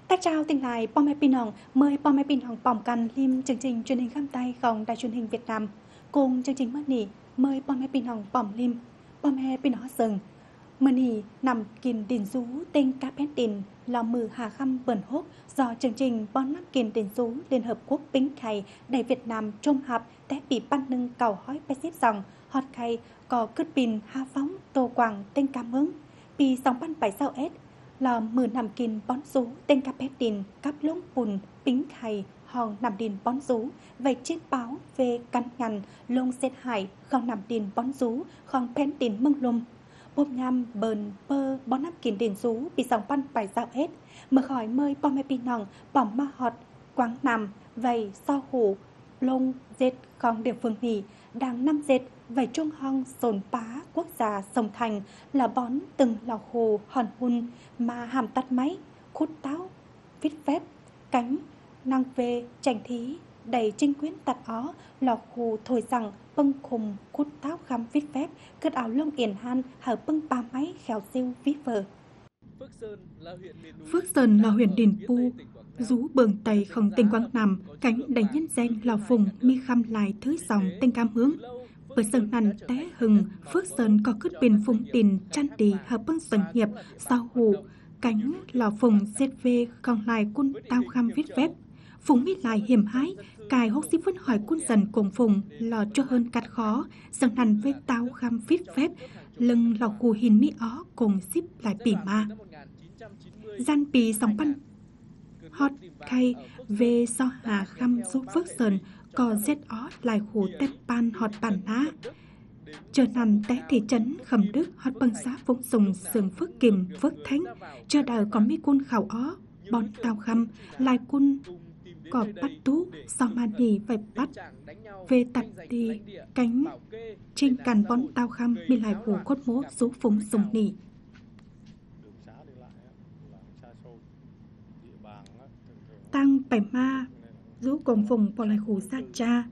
Tác trao tình lại Pom Mai Pinong mời Pom Mai Pinong bỏng căn lim chương trình truyền hình khám tay gồng đài truyền hình Việt Nam cùng chương trình mất nỉ mời Pom Mai Pinong bỏng lim Pom Mai Pinong sừng mờ nỉ nằm kín đền rú tên cá pén đền lò mừ hà khăm bờn hốt do chương trình bon nắp kín đền rú Liên Hợp Quốc Bính Khay đầy Việt Nam trung hạp té bị ban nâng cầu hói bé xếp dòng hot khay có cứt pin hà phóng tô quảng tên cá mướng bị sóng ban bảy sao ết là mưa nằm kín bón rú tên cá pét đìn cắp lông bùn Bính Khay hòn nằm đìn bón rú vậy chết báo về căn ngăn lông xét hải không nằm đìn bón rú không pén đìn mưng lùm bốm nhằm bờn bơ bón nắp kín đền rú bị sóng ban bảy sao hết mở khỏi mơi Pom Mai Pinong bỏng ma họt quáng nằm vậy so hủ lông dệt còn địa phương nỉ đang năm dệt vậy trung hong sồn pá quốc gia sông thành là bón từng lò hồ hòn hun mà hàm tắt máy khút táo viết phép cánh năng về tranh thí đầy trinh quyến tạt ó lò hồ thổi rằng bưng khùng khút táo khăm viết phép cất áo lông yển han hở bưng ba máy khéo siêu viết vờ. Phước Sơn là huyện Điền Pu, rú bường Tây không tỉnh Quảng Nam, cánh đầy nhân danh là vùng mi khăm lại thứ dòng tên cam hướng. Bởi sơn nằn té hừng, Phước Sơn có cứt bên phùng tiền chăn đi hợp bưng doanh nghiệp, sao hủ, cánh lò phùng dệt về còn lại quân tao khăm viết phép. Phùng mi lại hiểm hái, cài hốc xí vân hỏi quân dần cùng phùng lò cho hơn cắt khó, sơn nằn với tao khăm viết phép, lưng lò cù hình mi ó cùng xíp lại bỉ ma. Gian bì sóng bắn hot khay về so hà khăm giúp Phước Sơn có giết ó lại hủ tép ban hot bản ná. Chờ nằm té thị trấn Khẩm Đức hot băng xã Phúc Sùng sườn Phước Kim Phước Thánh. Chờ đợi có mấy quân khảo ó bón tàu khăm lại quân có bắt tú sau mà nỉ phải bắt về tập đi cánh trên càn bón tàu khăm bị lại hủ cốt mố rú phúng sùng nỉ. Tăng bảy ma rú cùng vùng bỏ lại hủ sa cha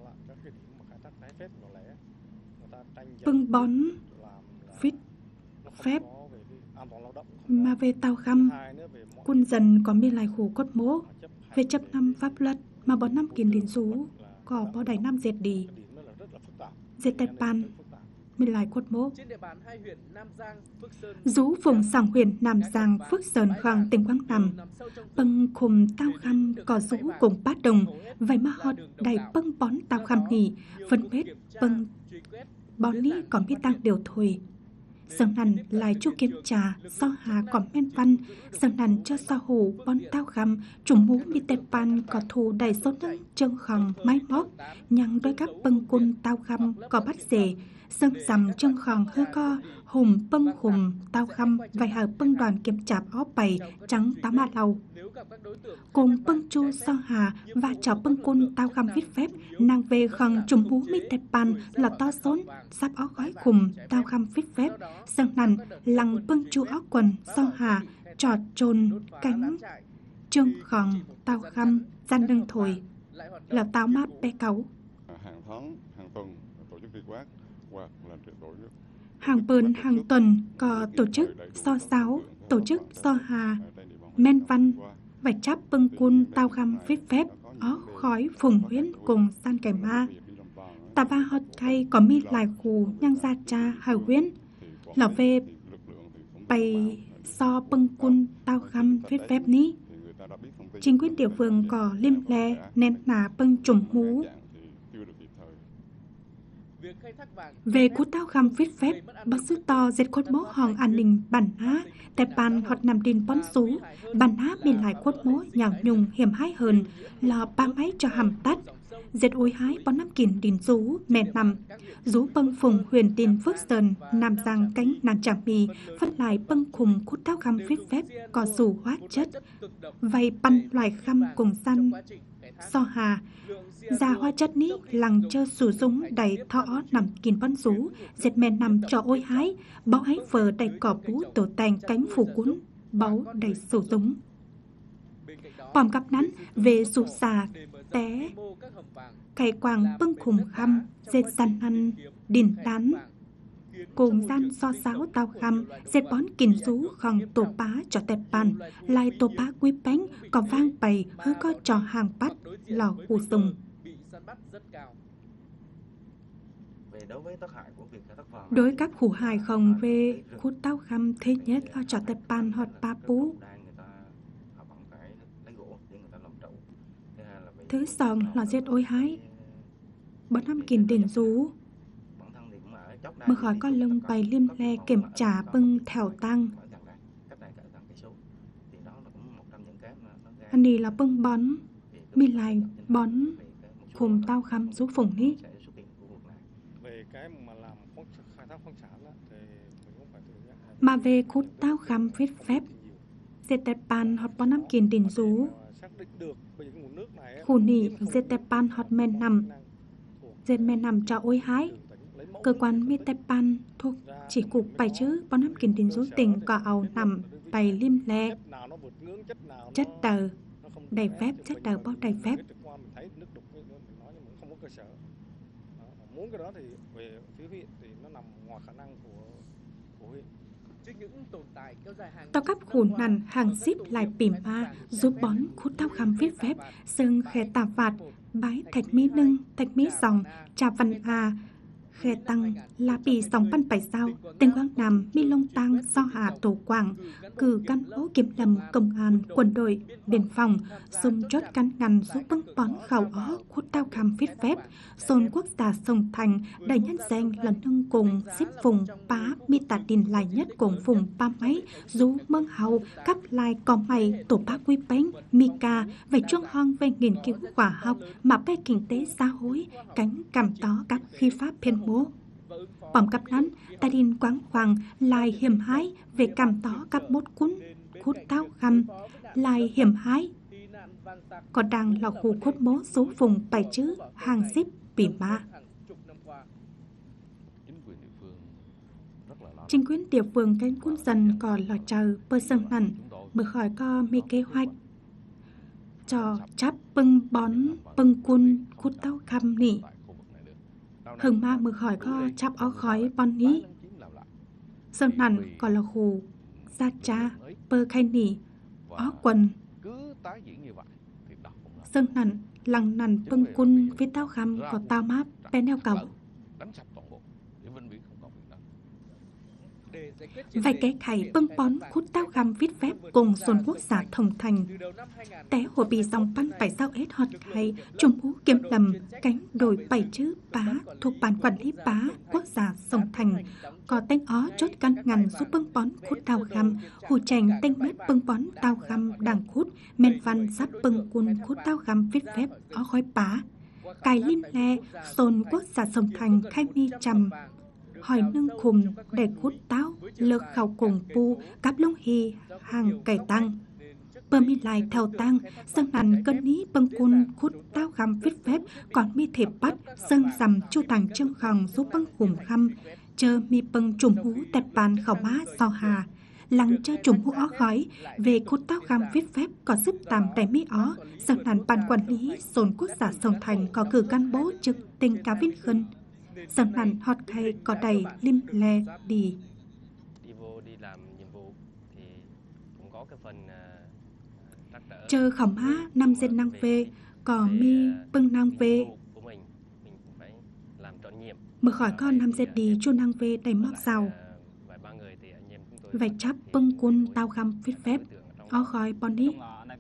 bưng bón viết phép mà về tàu khăm quân dần có mi lại hủ cốt mố về chấp năm pháp luật mà bón năm kín đến rú có bó đầy năm dệt đi dệt tép pan mình lại cốt mố rú vùng sòng huyện Nam Giang Phước Sơn khoảng tỉnh Quảng Nam bưng khùm tao khăm có rú cùng bát đồng vậy mà họ đầy bưng bón tao khăm nghỉ vẫn biết bưng bón ní còn biết tăng điều thôi sơn nằn lại chu kiếm trà so hà còn men văn sơn nằn cho so hủ bón tao khăm trùng mũ mi tép pan có thù đầy số nâng chân khòng máy móc nhằng đôi các bưng cun tao khăm có bắt rể sơn sầm chân khòng hư co hùm bưng hùm tao khăm vài hở bưng đoàn kiếm chạp ó bầy trắng tá ma lầu cùng bưng chu so hà và chó bưng cun tao khăm viết phép nàng về khòng trùng bú mi tép pan là to xốn sắp ó gói khùm tao khăm viết phép sơn nằn lằng bưng chu ó quần so hà trọt trồn cánh chân khòng tao khăm gian lưng thổi là tao máp bé cáu hàng tháng hàng tuần tổ chức việc quát hoặc là tổ chức hàng bơn hàng tuần có tổ chức so sáo tổ chức so hà men văn vạch chắp bưng cun tao khăm viết phép ó khói phùng huyễn cùng san kẻ ma tà va hot khay có mi lại khù nhang gia cha hào huyễn lò về bày so bưng cun tao khăm viết phép ní chính quyền địa phương có lim le nén nà bưng trùng hú về cú tao khăm viết phép bác sư to dệt cốt mố hòn an ninh bản á tép bàn hoặc nằm đìn bón sú bản á bị lại cốt mố nhào nhung hiểm hái hơn là ba máy cho hàm tắt dệt ôi hái bón năm kín đìn rú mẹ nằm rú bâng phùng huyền tin Phước Sơn Nam Giang cánh nàng trà mì phân lại bâng khùng cú tao khăm viết phép có dù hóa chất vay băn loài khăm cùng săn so hà già hoa chất ní lằng chơ sử dụng đầy thọ nằm kín bón rú dệt mẹ nằm cho ôi hái báu hái phở đầy cỏ bú tổ tành cánh phủ cuốn báu đầy sử dụng bòm cặp nắn về rú xà té cày quàng bưng khùng khăm dệt sàn ăn đìn tán cùng gian so sáo tao khăm, dệt bón kín rú khòng tổ bá cho tẹp bàn, lại tổ bá quý bánh, có vang bày hứa có trò hàng bắt, lò hù sùng. Đối các khu hài không về khu tao khăm thế nhất là cho tẹp bàn hoặc ba bú. Thứ xong là giết ôi hái. Bọn năm kín đền rú. Mở khỏi con lông bày liêm le kiểm trả bưng theo tăng. Anh đi là bưng bón, mi lại bón khùng tao khăm rú phùng ní. Mà về khu tao khăm viết phép, dệt tẹp bàn hoặc bọn năm kín đền rú. Khu nỉ dệt tẹp bàn hoặc men nằm. Dệt men nằm cho ôi hái. Cơ quan mi tẹp bàn thuộc chỉ cục bài chữ bọn năm kín đền rú tình có ảo nằm bày liêm le. Chất tờ đầy phép, chất tờ bao đầy phép. Tao cấp khủn nằn hàng ship lại bìm ma giúp bón khút tao khăm viết phép sưng khe tà vạt bái thạch mỹ nưng thạch mỹ dòng trà văn a khe tăng là bì dòng văn bảy sao tên Quang Nam mi long tăng do hạ tổ quảng cử cán bộ kiểm lâm công an quân đội biên phòng dùng chốt cán ngăn giúp bưng bón khẩu ó khút tao khăm viết phép dồn quốc gia sông thành đại nhân danh là nâng cùng xếp vùng bá mi tà đình lại nhất cùng vùng ba máy rú mương hầu cắp lai có mày tổ bá quý bánh mi ca về trung hong về nghiên cứu khoa học mà về kinh tế xã hội cánh cảm tó các khi pháp phiên bố bỏng cặp nắn ta đình quáng hoàng lại hiểm hái về cảm tó cặp mốt cún khút tao khăm lại hiểm hái còn đang là khu cốt mố số vùng bài chữ hàng ship bỉ ma. Chính quyền địa phương cánh quân dân còn lo chờ bơ sân nằn mới khỏi có mi kế hoạch cho chắp bưng bón bưng quân khút tao khăm nỉ hừng ma mới khỏi có chắp áo khói bón ní sân nằn còn là khu gia cha bơ khai nỉ ó quần sân nằn lằng nằn bưng quân với tao khăm có tao máp bên đeo cầu vài cái khải bưng bón khút tao khăm viết phép cùng dồn quốc gia thông thành té hồ bì dòng văn bảy sao ết hot hay trung hú kiểm lầm cánh đồi bảy chữ bá thuộc ban quản lý bá quốc gia sông thành có tên ó chốt căn ngăn giúp bưng bón khút tao khăm hù chành tên mết bưng bón tao khăm đằng khút men văn sắp bưng quân khút tao khăm viết phép ó khói bá cài lim le dồn quốc gia sông thành khai mi trầm hỏi nâng khùng để khút táo lược khảo cùng pu cáp lông hi hàng cải tăng bơ mi lại theo tăng sân nằn cân ní bưng cun khút táo khăm viết phép còn mi thiệp bắt sân dầm chu tàng trương khòng giúp bưng khủng khăm chờ mi bưng trùm hú tẹp bàn khảo má sao hà lăng chơ trùm hú ó khói về khút táo khăm viết phép có giúp tạm tại mi ó sân nằn ban quản lý dồn quốc gia sông thành có cử cán bố trực tình cá vinh khân sân nằn hot khay có đầy lim le đi vô đi làm nhiệm vụ thì cũng có cái phần chờ khổng má năm dân năng về có mi bưng năng về của mình cũng phải làm trọn nhiệm mở khỏi con năm dân đi chu năng về đầy móc giàu vài ba người thì anh em chúng tôi vậy chắp bưng quân tao khăm viết phép ó khói bon đi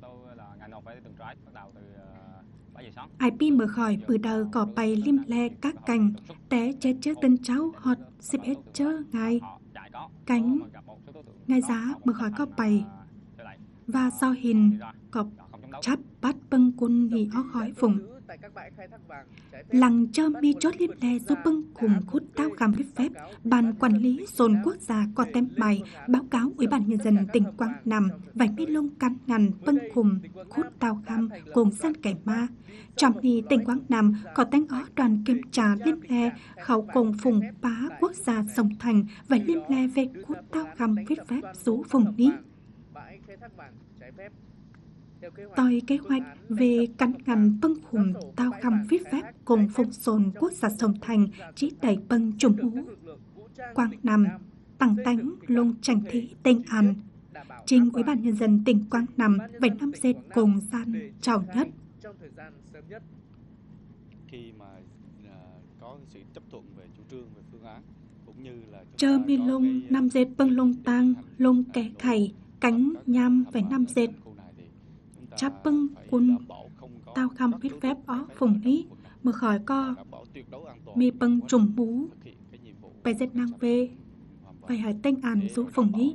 IP mở khỏi bữa đầu có bày lim le các cành té chết chớ tân cháu hot xếp hết chớ ngày cánh ngay giá mở khỏi có bày và sau hình có chắp bắt bưng quân nghỉ ó khói vùng lằng chơ mi chốt lim le giúp bưng cùng khút tao khăm viết phép ban quản lý dồn quốc gia có tem bài báo cáo Ủy ban nhân dân tỉnh Quảng Nam vài mi lông căn ngăn bưng cùng khút tao khăm cùng dân cải ma trong khi tỉnh Quảng Nam có tên ó đoàn kiểm tra lim le khảo cùng phùng bá quốc gia sông thành và lim le về khút tao khăm viết phép rú phùng ní tôi kế hoạch về cắn ngăn bưng khủng tao khăm viết phép cùng phùng dồn quốc gia sông thành chỉ đẩy bưng trùm hú Quảng Nam, tăng tánh lông tranh thí tên An, trình Ủy ban Nhân dân tỉnh Quảng Nam về năm dệt cùng gian chào nhất. Khi mà có sự chấp thuận về chủ trương, về phương án, cũng như là Chơ mi lông năm dệt bưng lông tang, lông kẻ khẩy, cánh nham về năm dệt. Chắp bưng quân tao khăm viết phép ó phùng ní, mà khỏi co, mi bưng trùng bú, bài dệt năng về, bài hỏi tên An rú phùng ní.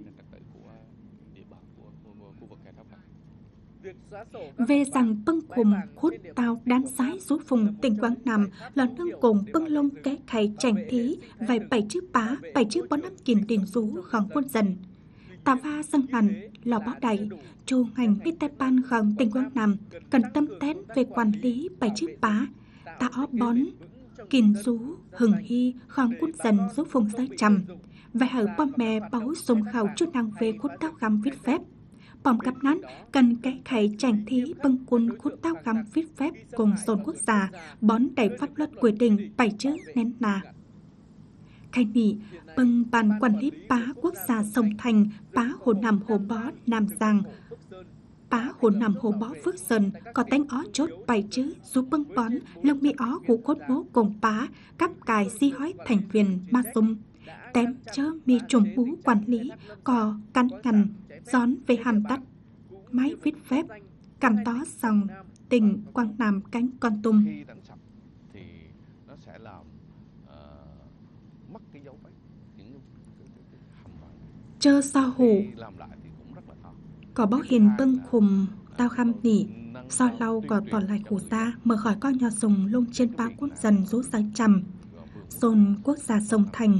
Về rằng bưng khùng khút tao đan sái rú phùng tỉnh Quảng Nam là nâng cùng bưng lông kẻ khẩy chảnh thí, vài bảy chữ bá, bảy chữ bó năm kìm tiền rú khóng quân dần. Tà va sân nằn, lò bó đầy, chu ngành biết tay ban khẩn tỉnh Quảng Nam cần tâm tén về quản lý bảy chữ bá, ta ó bón, kìm rú, hừng hy, khóng quân dần rú phùng sới chầm. Vậy hở bom mẹ báu sông khảo chút năng về khút tao găm viết phép. Bom cặp nắn cần cái khẩy chảnh thí bưng quân khút tao găm viết phép cùng sồn quốc gia bón đầy pháp luật quy định bảy chữ nén nà. Khai nị bưng ban quản lý bá quốc gia sông Thành, bá hồ nằm hồ bó Nam Giang, bá hồ nằm hồ bó Phước Sơn có tánh ó chốt bảy chữ giúp bưng bón lông mi ó hú cốt bố cùng bá cắp cài si hói thành viên ma sung tém chớ mi trùng bú quản lý có cắn ngằn gión về hàm tắt máy viết phép cầm tó sòng tỉnh Quảng Nam cánh con tum. Khi đánh sập thì nó sẽ làm mất cái dấu vết, những cái hầm vàng. Chơ so hủ Làm lại thì cũng rất là khó. có báo hiền bưng khùng tao khăm nỉ so lau có tỏ lại khủ ra mở khỏi coi nhỏ sùng lông trên báo quân dần rú sái trầm sồn quốc gia sông Thành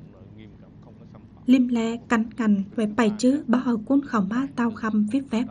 lim le cắn cằn về bảy chữ báo ở cuốn khảo má tao khăm viết phép.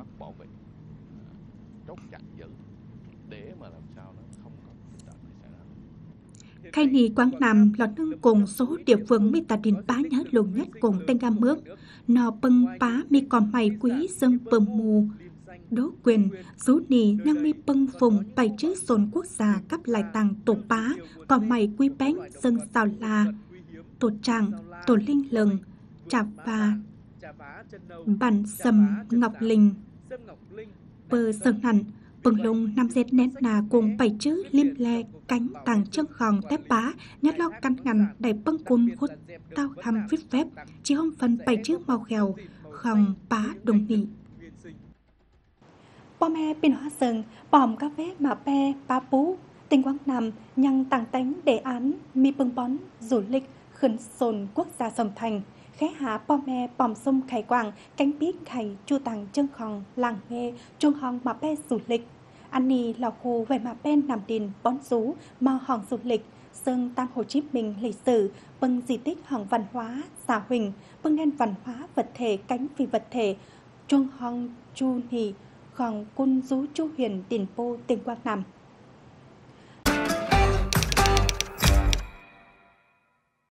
Khai nì Quảng Nam là nâng cùng số địa phương mi ta đình bá nhớ lùng nhất cùng tên ca mước nò bưng bá mi còn mày quý dân bơm mù đố quyền rú nì năng mi bưng phùng bảy chữ sồn quốc gia cấp lại tàng tổ bá còn mày quý bánh dân sao là tổ trạng tổ linh lừng chạp và bản sầm ngọc linh bờ sơn hẳn bừng lùng năm dệt nén nà cùng bảy chữ lim le cánh tàng chân khòng tép bá nhát lo căn ngằn đầy bưng cun khút tao khăm viết phép chỉ hôm phần bảy chữ màu khèo khòng bá đồng nị. Bò mẹ pin hóa sừng bòm cà phê mà pe bá bú tỉnh Quảng Nam nhằm tăng tánh đề án mi bưng bón du lịch khẩn sồn quốc gia sông Thành khé hạ bò mẹ bòm sông Khải Quảng cánh biết khải chu tàng chân khòng làng nghề trung hòn mà pe du lịch anh nì lò khu về mà pe nằm đình bón rú mò hòn du lịch sơn tam Hồ Chí Minh lịch sử bưng di tích hòn văn hóa xã huỳnh bưng nền văn hóa vật thể cánh phi vật thể trung hòn chu nì khòng quân rú chu huyền tiền pô tỉnh Quảng Nam.